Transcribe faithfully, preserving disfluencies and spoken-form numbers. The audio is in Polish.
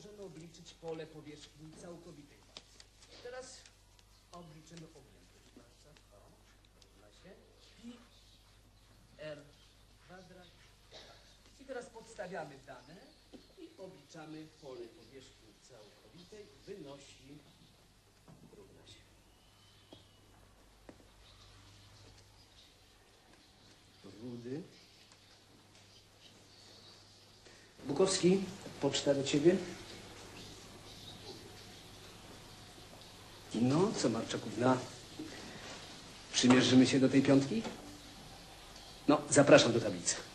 możemy obliczyć pole powierzchni całkowitej partii. Teraz obliczymy objętość placca. O, równa się pi r kwadrat. I teraz podstawiamy dane i obliczamy pole powierzchni całkowitej. Wynosi, równa się. Rudy. Bukowski, poczta do ciebie. No, co Marczakówna? Przymierzymy się do tej piątki? No, zapraszam do tablicy.